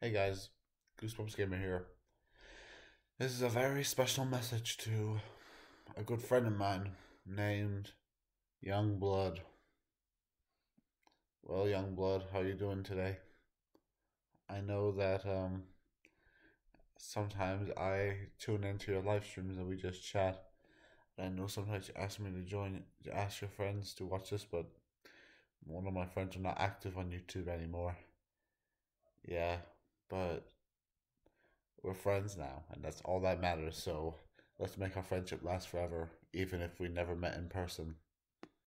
Hey guys, Goosebumps Gamer here. This is a very special message to a good friend of mine named Youngblood. Well, Youngblood, how you doing today? I know that sometimes I tune into your live streams and we just chat. And I know sometimes you ask me to join, to ask your friends to watch this, but one of my friends are not active on YouTube anymore. Yeah, but we're friends now, and that's all that matters. So let's make our friendship last forever, even if we never met in person.